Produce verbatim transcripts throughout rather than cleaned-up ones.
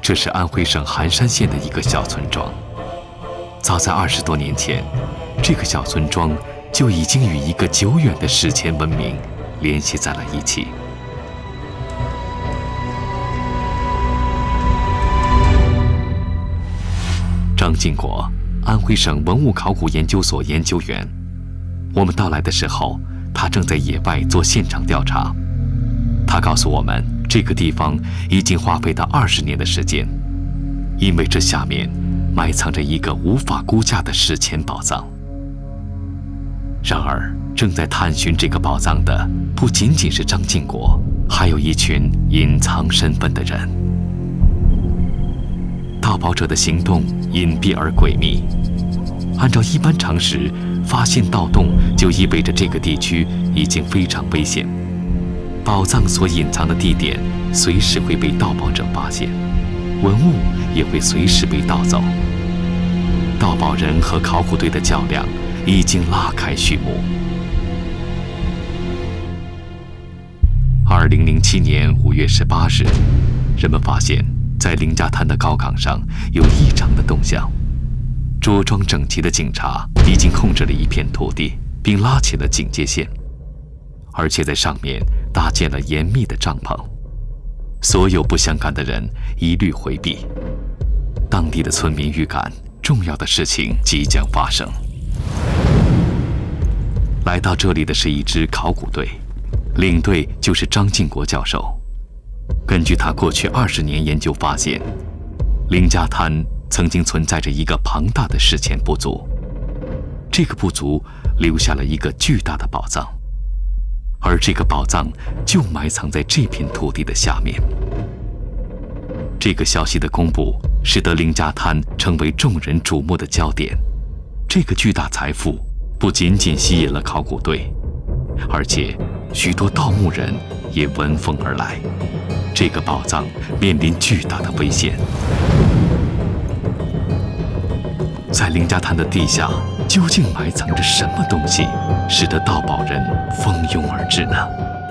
这是安徽省含山县的一个小村庄。早在二十多年前，这个小村庄就已经与一个久远的史前文明联系在了一起。张进国，安徽省文物考古研究所研究员。我们到来的时候，他正在野外做现场调查。他告诉我们，这个地方已经花费到二十年的时间，因为这下面埋藏着一个无法估价的史前宝藏。然而，正在探寻这个宝藏的不仅仅是张进国，还有一群隐藏身份的人。盗宝者的行动隐蔽而诡秘，按照一般常识，发现盗洞就意味着这个地区已经非常危险，宝藏所隐藏的地点随时会被盗宝者发现，文物也会随时被盗走。盗宝人和考古队的较量已经拉开序幕。二零零七年五月十八日，人们发现，在凌家滩的高岗上有异常的动向。着装整齐的警察已经控制了一片土地，并拉起了警戒线，而且在上面搭建了严密的帐篷。所有不相干的人一律回避。当地的村民预感重要的事情即将发生。来到这里的是一支考古队，领队就是张进国教授。根据他过去二十年研究发现，凌家滩曾经存在着一个庞大的史前部族，这个部族留下了一个巨大的宝藏，而这个宝藏就埋藏在这片土地的下面。这个消息的公布，使得凌家滩成为众人瞩目的焦点。这个巨大财富不仅仅吸引了考古队，而且许多盗墓人也闻风而来。这个宝藏面临巨大的危险。在凌家滩的地下究竟埋藏着什么东西，使得盗宝人蜂拥而至呢？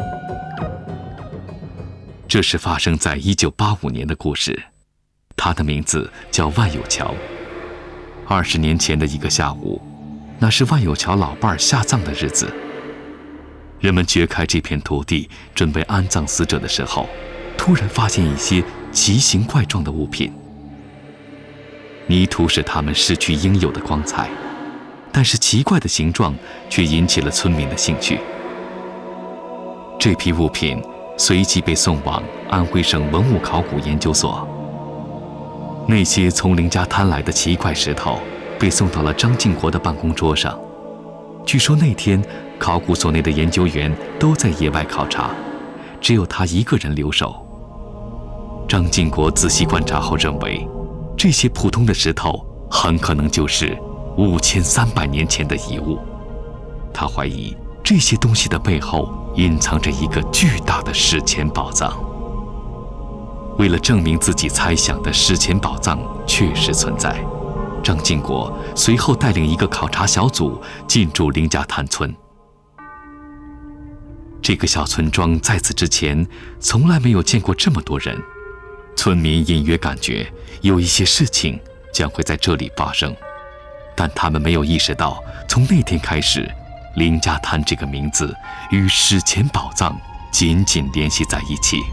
这是发生在一九八五年的故事，它的名字叫万有桥。二十年前的一个下午，那是万有桥老伴儿下葬的日子。人们掘开这片土地，准备安葬死者的时候，突然发现一些奇形怪状的物品。泥土使它们失去应有的光彩，但是奇怪的形状却引起了村民的兴趣。这批物品随即被送往安徽省文物考古研究所。那些从凌家滩来的奇怪石头被送到了张进国的办公桌上。据说那天考古所内的研究员都在野外考察，只有他一个人留守。张进国仔细观察后认为，这些普通的石头很可能就是五千三百年前的遗物。他怀疑这些东西的背后隐藏着一个巨大的史前宝藏。为了证明自己猜想的史前宝藏确实存在，张进国随后带领一个考察小组进驻凌家滩村。这个小村庄在此之前从来没有见过这么多人，村民隐约感觉有一些事情将会在这里发生，但他们没有意识到，从那天开始，凌家滩这个名字与史前宝藏紧紧联系在一起。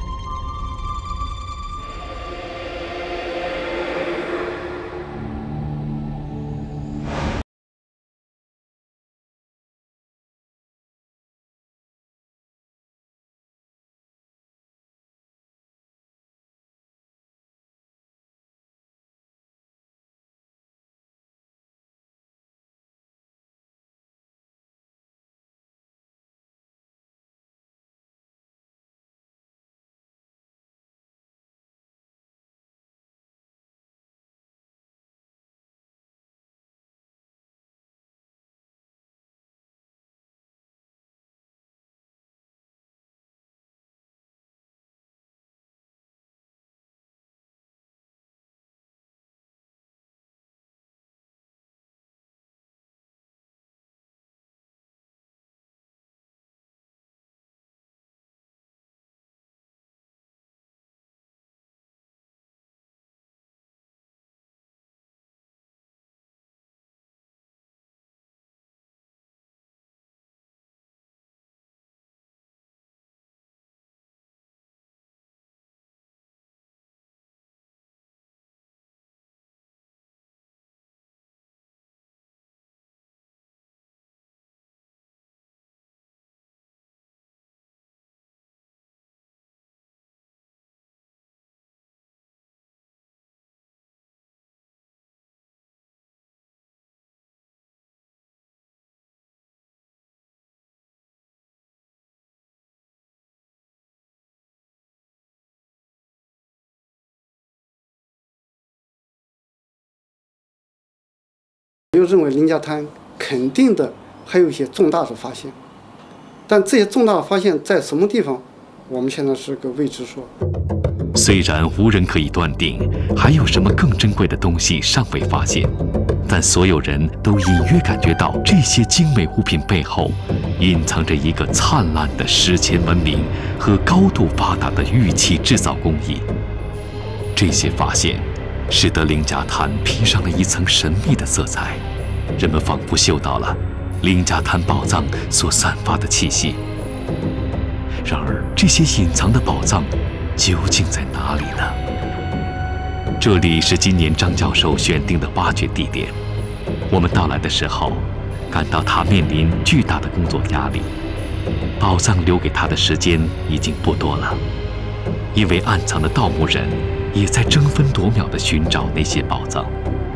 又认为林家滩肯定的还有一些重大的发现，但这些重大的发现在什么地方，我们现在是个未知数。 虽然无人可以断定还有什么更珍贵的东西尚未发现，但所有人都隐约感觉到这些精美物品背后隐藏着一个灿烂的史前文明和高度发达的玉器制造工艺。这些发现使得林家滩披上了一层神秘的色彩，人们仿佛嗅到了林家滩宝藏所散发的气息。然而，这些隐藏的宝藏究竟在哪里呢？这里是今年张教授选定的挖掘地点。我们到来的时候，感到他面临巨大的工作压力，宝藏留给他的时间已经不多了，因为暗藏的盗墓人也在争分夺秒地寻找那些宝藏。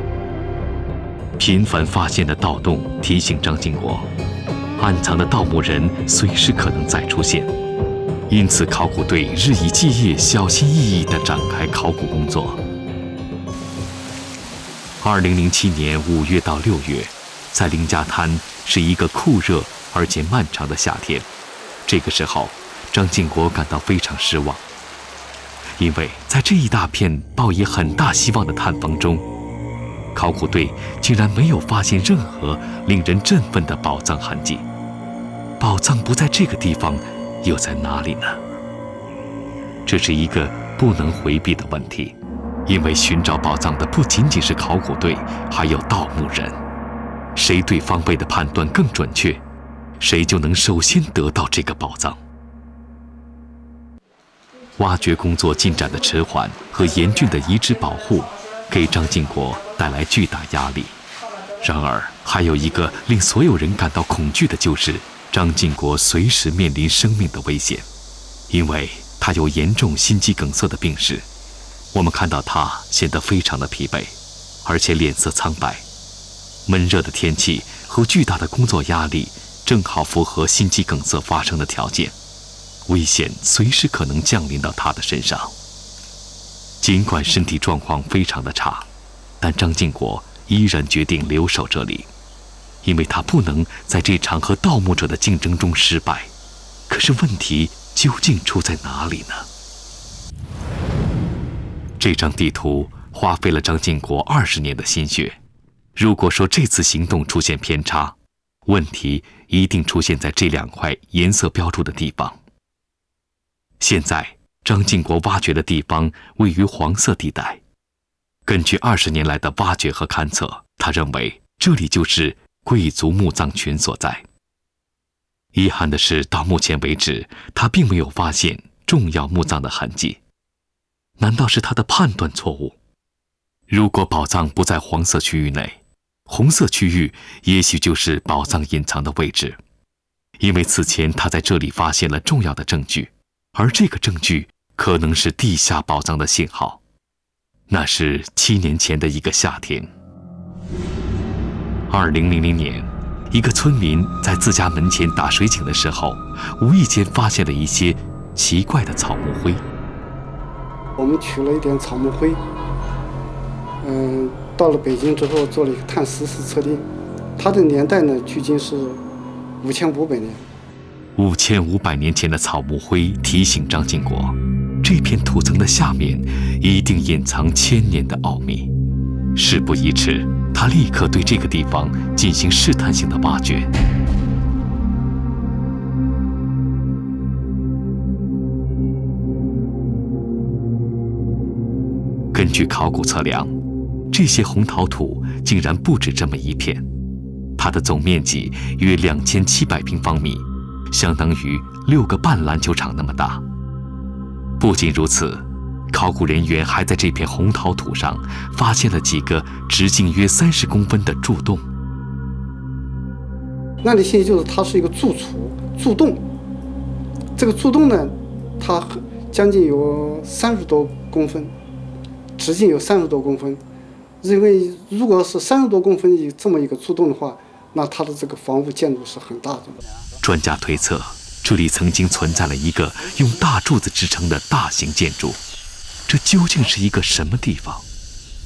频繁发现的盗洞提醒张经国，暗藏的盗墓人随时可能再出现。因此，考古队日以继夜、小心翼翼地展开考古工作。二零零七年五月到六月，在林家滩是一个酷热而且漫长的夏天。这个时候，张经国感到非常失望，因为在这一大片抱以很大希望的探峰中，考古队竟然没有发现任何令人振奋的宝藏痕迹。宝藏不在这个地方，又在哪里呢？这是一个不能回避的问题，因为寻找宝藏的不仅仅是考古队，还有盗墓人。谁对方位的判断更准确，谁就能首先得到这个宝藏。挖掘工作进展的迟缓和严峻的遗址保护，给张经国带来巨大压力。然而，还有一个令所有人感到恐惧的就是，张经国随时面临生命的危险，因为他有严重心肌梗塞的病史。我们看到他显得非常的疲惫，而且脸色苍白。闷热的天气和巨大的工作压力正好符合心肌梗塞发生的条件，危险随时可能降临到他的身上。尽管身体状况非常的差，但张经国依然决定留守这里，因为他不能在这场和盗墓者的竞争中失败。可是问题究竟出在哪里呢？这张地图花费了张经国二十年的心血。如果说这次行动出现偏差，问题一定出现在这两块颜色标注的地方。现在，张经国挖掘的地方位于黄色地带。根据二十年来的挖掘和勘测，他认为这里就是贵族墓葬群所在。遗憾的是，到目前为止，他并没有发现重要墓葬的痕迹。难道是他的判断错误？如果宝藏不在黄色区域内，红色区域也许就是宝藏隐藏的位置，因为此前他在这里发现了重要的证据，而这个证据可能是地下宝藏的信号。那是七年前的一个夏天。二零零零年，一个村民在自家门前打水井的时候，无意间发现了一些奇怪的草木灰。 我们取了一点草木灰，嗯，到了北京之后做了一个碳十四测定，它的年代呢，距今是五千五百年。 五千五百年前的草木灰提醒张经国，这片土层的下面一定隐藏千年的奥秘。事不宜迟，他立刻对这个地方进行试探性的挖掘。根据考古测量，这些红陶土竟然不止这么一片，它的总面积约两千七百平方米，相当于六个半篮球场那么大。不仅如此，考古人员还在这片红陶土上发现了几个直径约三十公分的柱洞。 那里信息就是它是一个柱础、柱洞。这个柱洞呢，它将近有三十多公分，直径有三十多公分。因为如果是三十多公分这么一个柱洞的话，那它的这个房屋建筑是很大的。 专家推测，这里曾经存在了一个用大柱子支撑的大型建筑，这究竟是一个什么地方？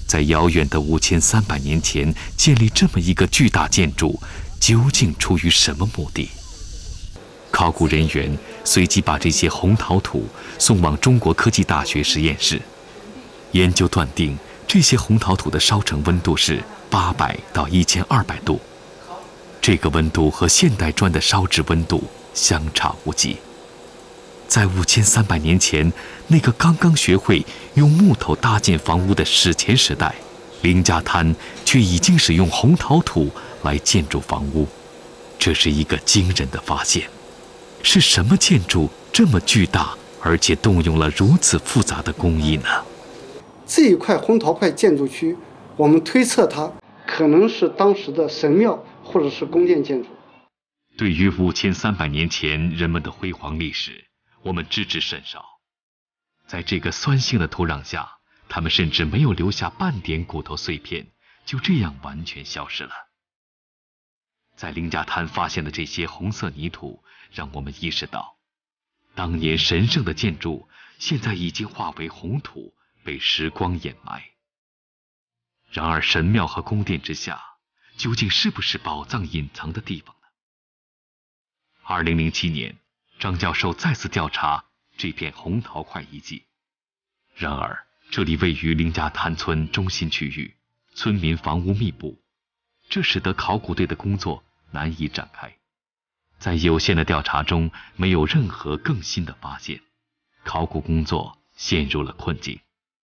在遥远的五千三百年前建立这么一个巨大建筑，究竟出于什么目的？考古人员随即把这些红陶土送往中国科技大学实验室，研究断定这些红陶土的烧成温度是八百到一千二百度，这个温度和现代砖的烧制温度相差无几。在五千三百年前，那个刚刚学会用木头搭建房屋的史前时代，凌家滩却已经使用红陶土来建筑房屋，这是一个惊人的发现。是什么建筑这么巨大，而且动用了如此复杂的工艺呢？ 这一块红陶块建筑区，我们推测它可能是当时的神庙或者是宫殿建筑。 对于五千三百年前人们的辉煌历史，我们知之甚少。在这个酸性的土壤下，他们甚至没有留下半点骨头碎片，就这样完全消失了。在凌家滩发现的这些红色泥土，让我们意识到，当年神圣的建筑现在已经化为红土，被时光掩埋。然而神庙和宫殿之下，究竟是不是宝藏隐藏的地方呢？二零零七年，张教授再次调查这片红陶块遗迹，然而这里位于凌家滩村中心区域，村民房屋密布，这使得考古队的工作难以展开。在有限的调查中，没有任何更新的发现，考古工作陷入了困境。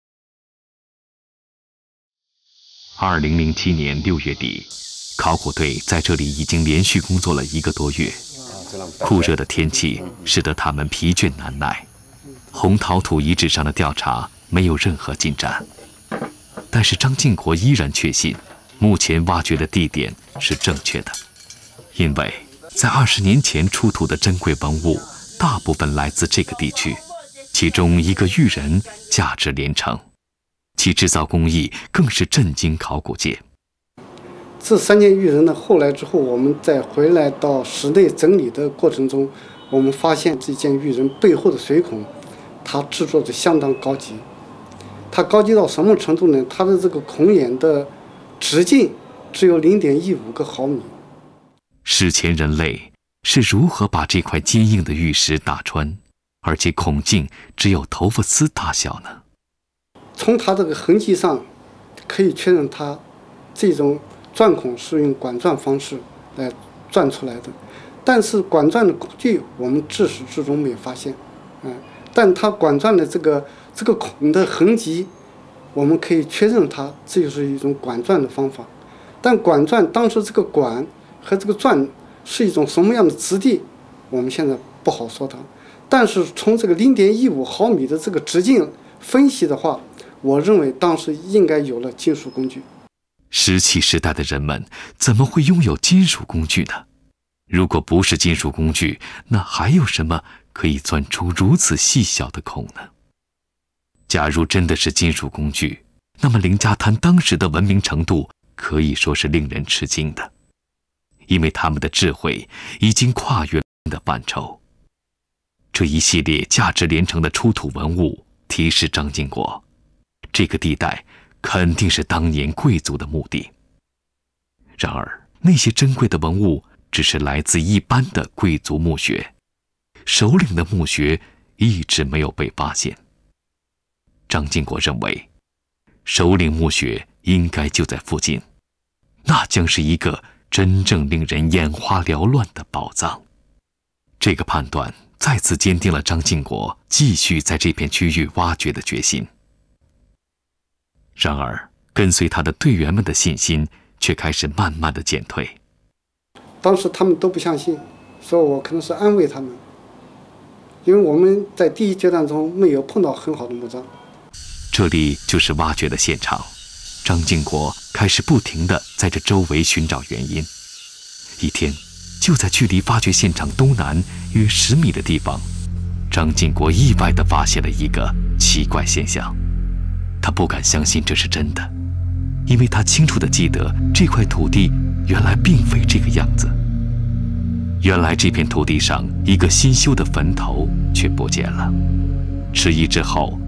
二零零七年六月底，考古队在这里已经连续工作了一个多月，酷热的天气使得他们疲倦难耐。红陶土遗址上的调查没有任何进展，但是张进国依然确信，目前挖掘的地点是正确的，因为在二十年前出土的珍贵文物，大部分来自这个地区，其中一个玉人价值连城，其制造工艺更是震惊考古界。 这三件玉人呢，后来之后，我们再回来到室内整理的过程中，我们发现这件玉人背后的水孔，它制作的相当高级。它高级到什么程度呢？它的这个孔眼的直径只有零点一五个毫米。 史前人类是如何把这块坚硬的玉石打穿，而且孔径只有头发丝大小呢？ 从它这个痕迹上，可以确认它这种钻孔是用管钻方式来钻出来的。但是管钻的工具我们至始至终没有发现，嗯，但它管钻的这个这个孔的痕迹，我们可以确认它这就是一种管钻的方法。但管钻当时这个管和这个钻是一种什么样的质地，我们现在不好说它。但是从这个零点一五毫米的这个直径分析的话，我认为当时应该有了金属工具。 石器时代的人们怎么会拥有金属工具呢？如果不是金属工具，那还有什么可以钻出如此细小的孔呢？假如真的是金属工具，那么凌家滩当时的文明程度可以说是令人吃惊的，因为他们的智慧已经跨越了的范畴。这一系列价值连城的出土文物提示张进国，这个地带肯定是当年贵族的墓地。然而，那些珍贵的文物只是来自一般的贵族墓穴，首领的墓穴一直没有被发现。张进国认为，首领墓穴应该就在附近，那将是一个真正令人眼花缭乱的宝藏。这个判断再次坚定了张进国继续在这片区域挖掘的决心。然而，跟随他的队员们的信心却开始慢慢的减退。 当时他们都不相信，所以我可能是安慰他们，因为我们在第一阶段中没有碰到很好的墓葬。 这里就是挖掘的现场，张进国开始不停地在这周围寻找原因。一天，就在距离发掘现场东南约十米的地方，张进国意外地发现了一个奇怪现象。他不敢相信这是真的，因为他清楚地记得这块土地原来并非这个样子。原来这片土地上一个新修的坟头却不见了。迟疑之后，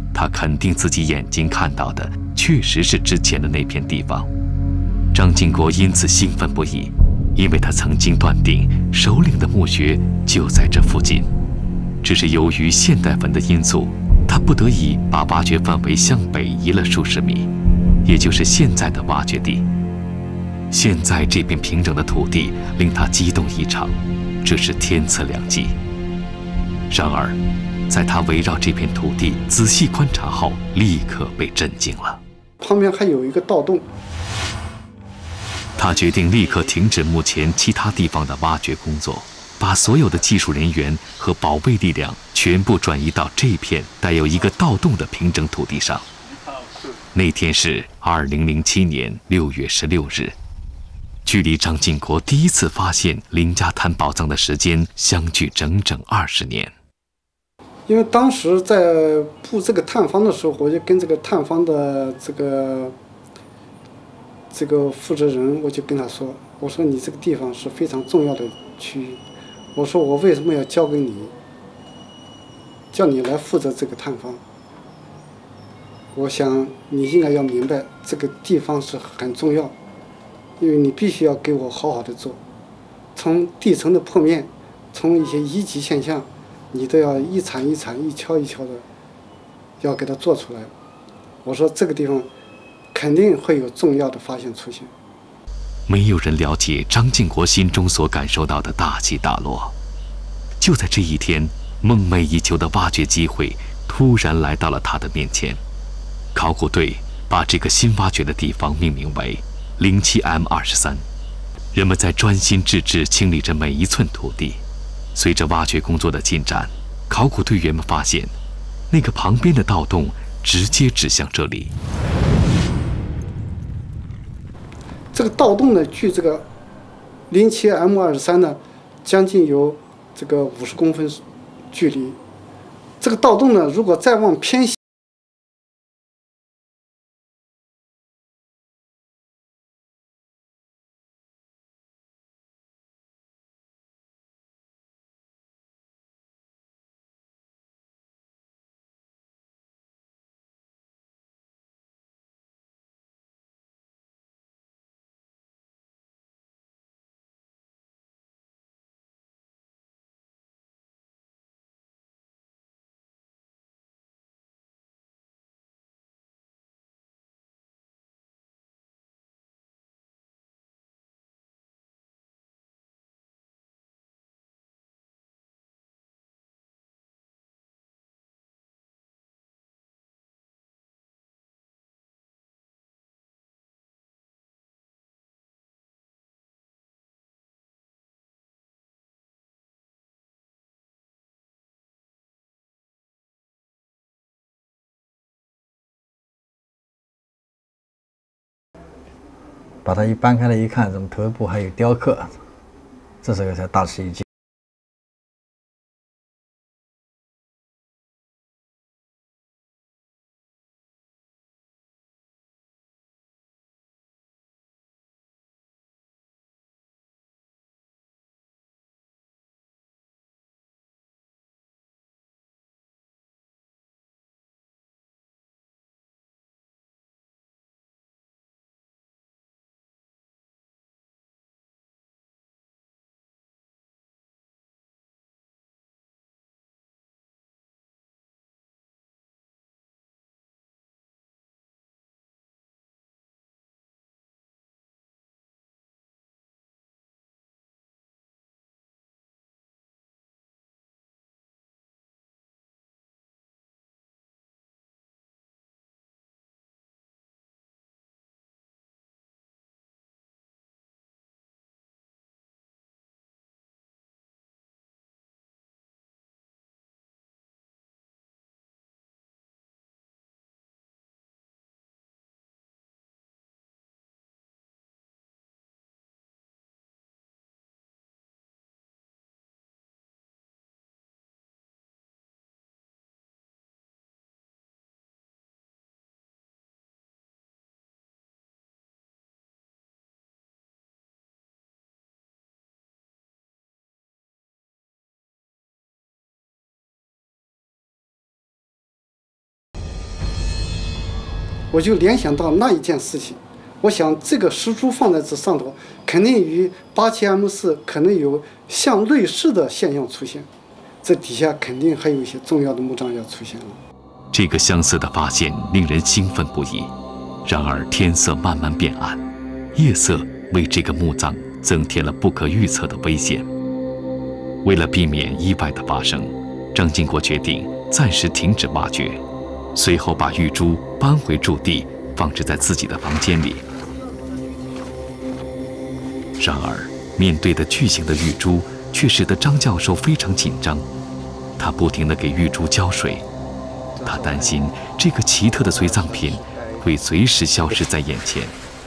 他肯定自己眼睛看到的确实是之前的那片地方。张经国因此兴奋不已，因为他曾经断定首领的墓穴就在这附近。只是由于现代坟的因素，他不得已把挖掘范围向北移了数十米，也就是现在的挖掘地。现在这片平整的土地令他激动异常，这是天赐良机。然而，在他围绕这片土地仔细观察后，立刻被震惊了。 旁边还有一个盗洞。 他决定立刻停止目前其他地方的挖掘工作，把所有的技术人员和保卫力量全部转移到这片带有一个盗洞的平整土地上。那天是二零零七年六月十六日，距离张经国第一次发现林家滩宝藏的时间相距整整二十年。 因为当时在布这个探方的时候，我就跟这个探方的这个这个负责人，我就跟他说：“我说你这个地方是非常重要的区域，我说我为什么要交给你，叫你来负责这个探方？我想你应该要明白这个地方是很重要，因为你必须要给我好好的做，从地层的破面，从一些一级现象。”你都要一铲一铲、一锹一锹的，要给它做出来。我说这个地方肯定会有重要的发现出现。 没有人了解张经国心中所感受到的大起大落。就在这一天，梦寐以求的挖掘机会突然来到了他的面前。考古队把这个新挖掘的地方命名为零七 M 二十三。人们在专心致志清理着每一寸土地。随着挖掘工作的进展，考古队员们发现，那个旁边的盗洞直接指向这里。 这个盗洞呢，距这个零七 M 二十三呢，将近有这个五十公分距离。这个盗洞呢，如果再往偏西。 把它一搬开来一看，怎么头部还有雕刻？这时候才大吃一惊。 我就联想到那一件事情。我想这个石珠放在这上头，肯定与八七 M 四可能有相类似的现象出现，这底下肯定还有一些重要的墓葬要出现了。 这个相似的发现令人兴奋不已。然而天色慢慢变暗，夜色为这个墓葬增添了不可预测的危险。为了避免意外的发生，张经国决定暂时停止挖掘，随后把玉珠搬回驻地，放置在自己的房间里。然而，面对的巨型的玉珠却使得张教授非常紧张，他不停地给玉珠浇水，他担心这个奇特的随葬品会随时消失在眼前。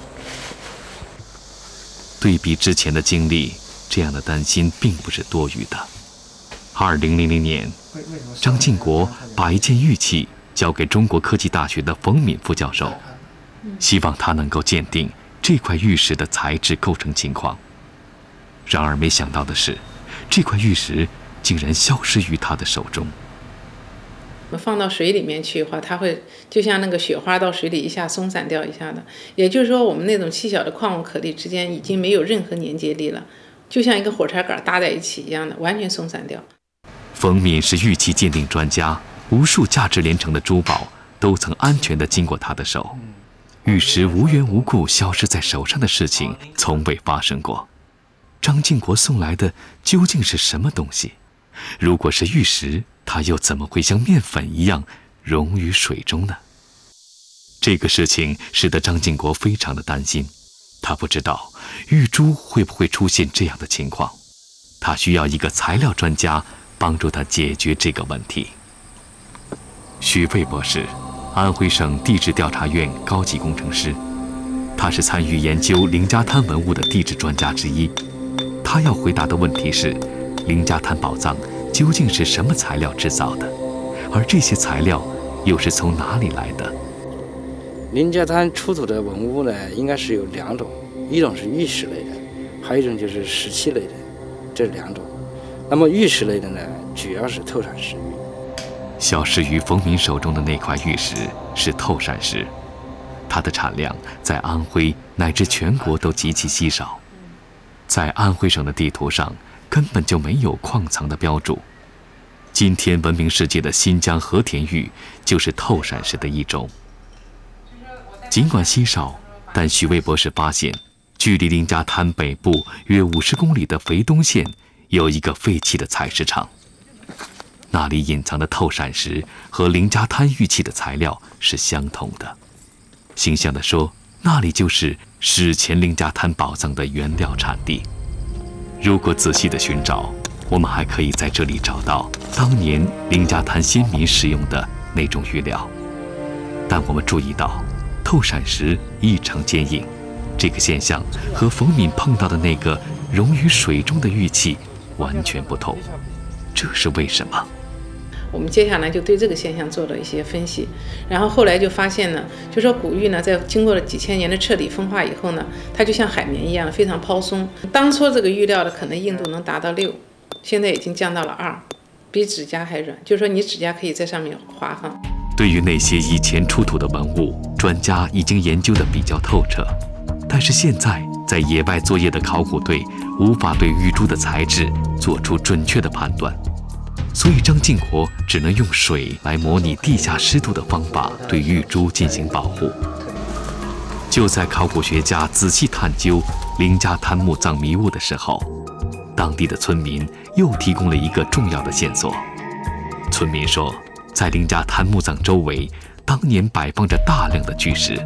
对比之前的经历，这样的担心并不是多余的。二零零零年，张经国把一件玉器交给中国科技大学的冯敏副教授，希望他能够鉴定这块玉石的材质构成情况。然而没想到的是，这块玉石竟然消失于他的手中。 放到水里面去的话，它会就像那个雪花到水里一下松散掉一下的，也就是说我们那种细小的矿物颗粒之间已经没有任何粘结力了，就像一个火柴杆搭在一起一样的，完全松散掉。 冯敏是玉器鉴定专家，无数价值连城的珠宝都曾安全地经过他的手，玉石无缘无故消失在手上的事情从未发生过。张经国送来的究竟是什么东西？如果是玉石，它又怎么会像面粉一样溶于水中呢？这个事情使得张经国非常的担心，他不知道玉珠会不会出现这样的情况，他需要一个材料专家帮助他解决这个问题。许卫博士，安徽省地质调查院高级工程师，他是参与研究凌家滩文物的地质专家之一。他要回答的问题是，凌家滩宝藏究竟是什么材料制造的，而这些材料又是从哪里来的？ 凌家滩出土的文物呢，应该是有两种，一种是玉石类的，还有一种就是石器类的，这两种。那么玉石类的呢，主要是透闪石玉。 消失于冯敏手中的那块玉石是透闪石，它的产量在安徽乃至全国都极其稀少。在安徽省的地图上根本就没有矿藏的标注。今天闻名世界的新疆和田玉就是透闪石的一种。尽管稀少，但许卫博士发现，距离凌家滩北部约五十公里的肥东县有一个废弃的采石场，那里隐藏的透闪石和凌家滩玉器的材料是相同的。形象地说，那里就是史前凌家滩宝藏的原料产地。如果仔细的寻找，我们还可以在这里找到当年凌家滩先民使用的那种玉料。但我们注意到，透闪石异常坚硬，这个现象和冯敏碰到的那个溶于水中的玉器完全不同。这是为什么？ 我们接下来就对这个现象做了一些分析，然后后来就发现呢，就说古玉呢，在经过了几千年的彻底风化以后呢，它就像海绵一样非常抛松。当初这个玉料的可能硬度能达到六，现在已经降到了二，比指甲还软，就是说你指甲可以在上面划放。 对于那些以前出土的文物，专家已经研究得比较透彻，但是现在在野外作业的考古队无法对玉珠的材质做出准确的判断。所以张经国只能用水来模拟地下湿度的方法对玉珠进行保护。就在考古学家仔细探究凌家滩墓葬迷雾的时候，当地的村民又提供了一个重要的线索。村民说，在凌家滩墓葬周围当年摆放着大量的巨石。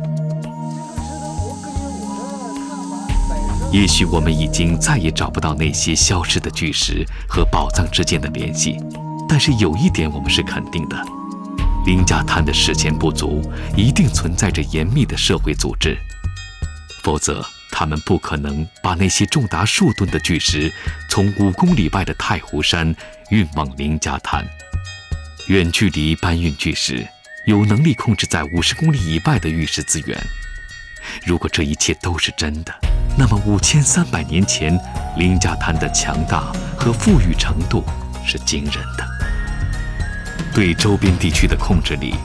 也许我们已经再也找不到那些消失的巨石和宝藏之间的联系，但是有一点我们是肯定的，凌家滩的史前部族一定存在着严密的社会组织，否则他们不可能把那些重达数吨的巨石从五公里外的太湖山运往凌家滩。远距离搬运巨石，有能力控制在五十公里以外的玉石资源。如果这一切都是真的，那么五千三百年前凌家滩的强大和富裕程度是惊人的。对周边地区的控制力，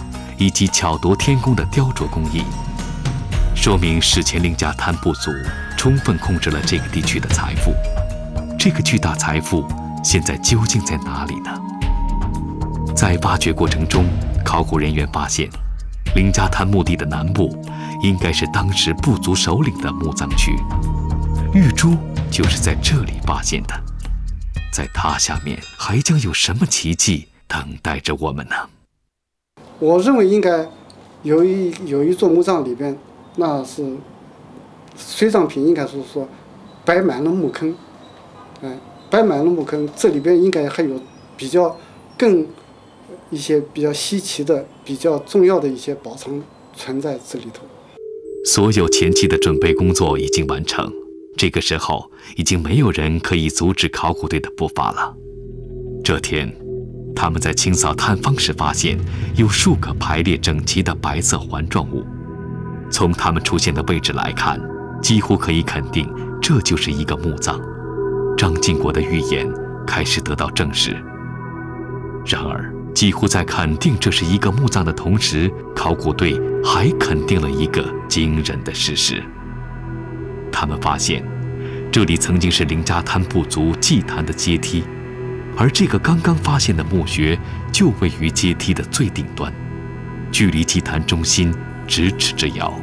以及巧夺天工的雕琢工艺，说明史前林家滩部族充分控制了这个地区的财富。这个巨大财富现在究竟在哪里呢？在挖掘过程中，考古人员发现，林家滩墓地的南部应该是当时部族首领的墓葬区，玉珠就是在这里发现的。在它下面还将有什么奇迹等待着我们呢？ 我认为应该有一有一座墓葬里边，那是随葬品，应该是说摆满了墓坑，哎，摆满了墓坑，这里边应该还有比较更一些比较稀奇的、比较重要的一些宝藏存在这里头。 所有前期的准备工作已经完成，这个时候已经没有人可以阻止考古队的步伐了。这天，他们在清扫探方时发现有数个排列整齐的白色环状物，从它们出现的位置来看，几乎可以肯定这就是一个墓葬。张晋国的预言开始得到证实。然而，几乎在肯定这是一个墓葬的同时，考古队还肯定了一个惊人的事实。他们发现，这里曾经是林家滩部族祭坛的阶梯，而这个刚刚发现的墓穴就位于阶梯的最顶端，距离祭坛中心咫尺之遥。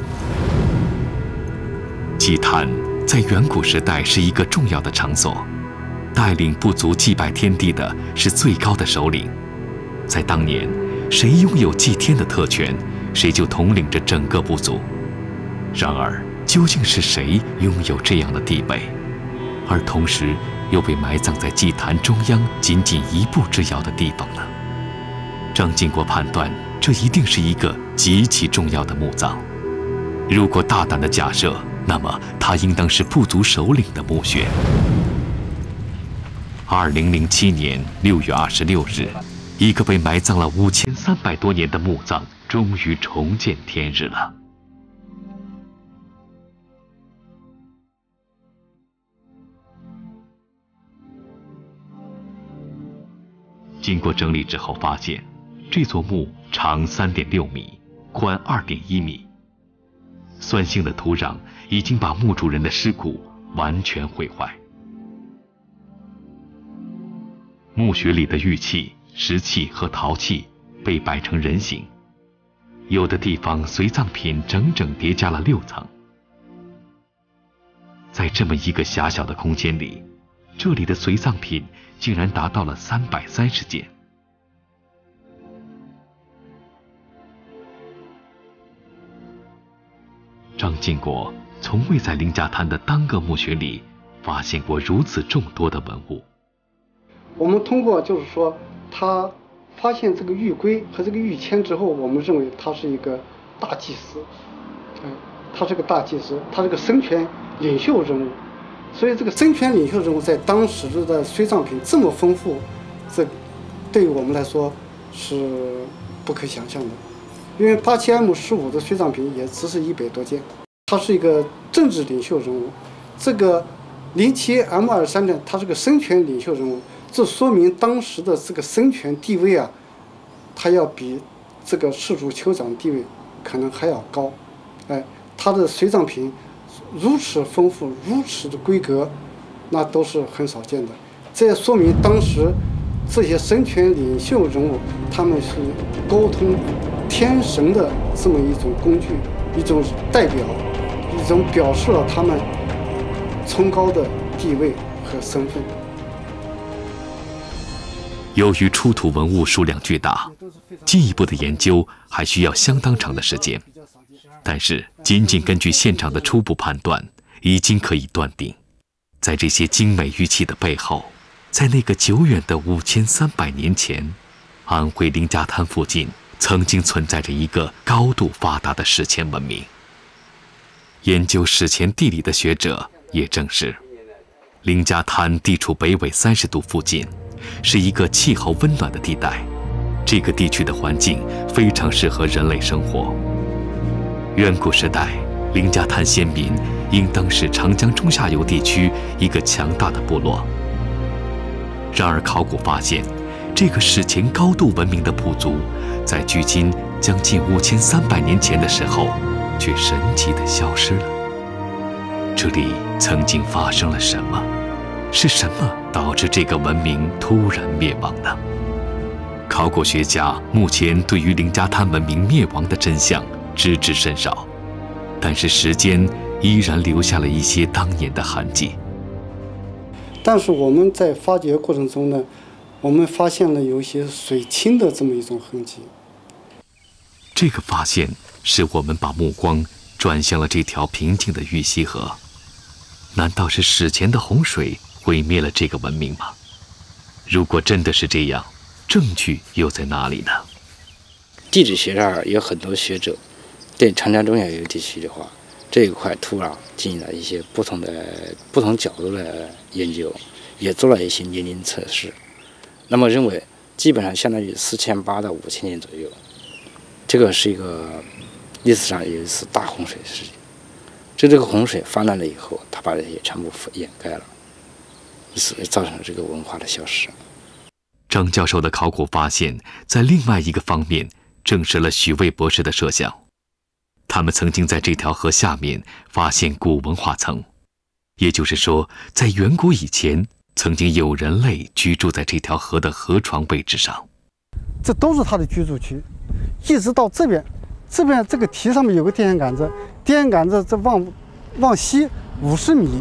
祭坛在远古时代是一个重要的场所，带领部族祭拜天地的是最高的首领。在当年，谁拥有祭天的特权，谁就统领着整个部族。然而，究竟是谁拥有这样的地位，而同时又被埋葬在祭坛中央仅仅一步之遥的地方呢？张晋国判断，这一定是一个极其重要的墓葬。如果大胆的假设，那么它应当是部族首领的墓穴。二零零七年六月二十六日，一个被埋葬了五千三百多年的墓葬终于重见天日了。经过整理之后，发现这座墓长三点六米，宽二点一米。酸性的土壤已经把墓主人的尸骨完全毁坏。墓穴里的玉器、石器和陶器被摆成人形，有的地方随葬品整整叠加了六层。在这么一个狭小的空间里，这里的随葬品竟然达到了三百三十件。张晋国从未在林家滩的单个墓穴里发现过如此众多的文物。 我们通过就是说，他发现这个玉圭和这个玉签之后，我们认为他是一个大祭司，嗯，他是个大祭司，他是个生权领袖人物。所以这个生权领袖人物在当时的随葬品这么丰富，这对于我们来说是不可想象的。因为八七 M 十五的随葬品也只是一百多件，他是一个政治领袖人物。这个零七 M 二三呢，他是个生权领袖人物，这说明当时的这个生权地位啊，他要比这个氏族酋长地位可能还要高。哎，他的随葬品如此丰富，如此的规格，那都是很少见的。这也说明当时这些生权领袖人物，他们是沟通天神的这么一种工具，一种代表，一种表示了他们崇高的地位和身份。 由于出土文物数量巨大，进一步的研究还需要相当长的时间。但是，仅仅根据现场的初步判断，已经可以断定，在这些精美玉器的背后，在那个久远的五千三百年前，安徽林家滩附近曾经存在着一个高度发达的史前文明。研究史前地理的学者也证实，林家滩地处北纬三十度附近，是一个气候温暖的地带，这个地区的环境非常适合人类生活。远古时代，林家滩先民应当是长江中下游地区一个强大的部落。然而，考古发现， 这个史前高度文明的部族，在距今将近五千三百年前的时候，却神奇地消失了。这里曾经发生了什么？是什么导致这个文明突然灭亡呢？考古学家目前对于林家滩文明灭亡的真相知之甚少，但是时间依然留下了一些当年的痕迹。 但是我们在发掘过程中呢，我们发现了有一些水侵的这么一种痕迹。 这个发现使我们把目光转向了这条平静的玉溪河。难道是史前的洪水毁灭了这个文明吗？如果真的是这样，证据又在哪里呢？ 地质学上有很多学者对长江中下游地区的话，这一块土壤进行了一些不同的不同角度的研究，也做了一些年龄测试。那么认为基本上相当于四千八到五千年左右，这个是一个历史上有一次大洪水事件。就这个洪水泛滥了以后，它把这些全部掩盖了，所以造成了这个文化的消失。 张教授的考古发现，在另外一个方面证实了许巍博士的设想。他们曾经在这条河下面发现古文化层，也就是说，在远古以前，曾经有人类居住在这条河的河床位置上。 这都是他的居住区，一直到这边，这边这个堤上面有个电线杆子，电线杆子这往往西五十米，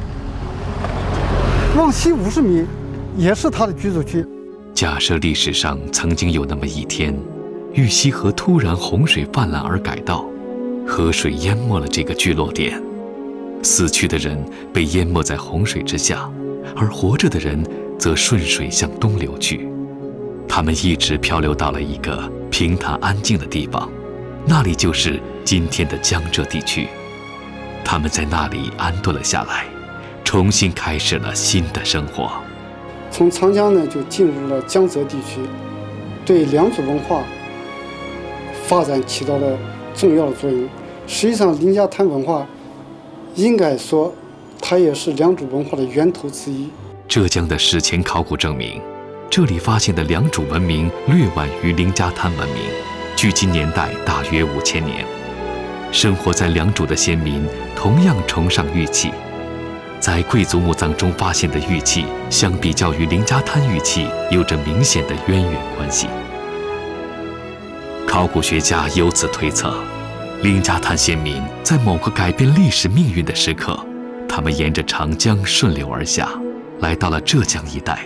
往西五十米也是他的居住区。 假设历史上曾经有那么一天，玉溪河突然洪水泛滥而改道，河水淹没了这个聚落点，死去的人被淹没在洪水之下，而活着的人则顺水向东流去。他们一直漂流到了一个平坦安静的地方，那里就是今天的江浙地区。他们在那里安顿了下来，重新开始了新的生活。 从长江呢就进入了江浙地区，对良渚文化发展起到了重要的作用。实际上，林家滩文化应该说，它也是良渚文化的源头之一。 浙江的史前考古证明，这里发现的良渚文明略晚于林家滩文明，距今年代大约五千年。生活在良渚的先民同样崇尚玉器，在贵族墓葬中发现的玉器，相比较于林家滩玉器，有着明显的渊源关系。考古学家由此推测，林家滩先民在某个改变历史命运的时刻，他们沿着长江顺流而下，来到了浙江一带。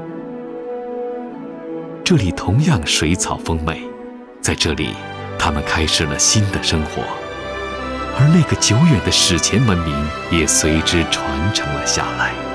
这里同样水草丰美，在这里，他们开始了新的生活，而那个久远的史前文明也随之传承了下来。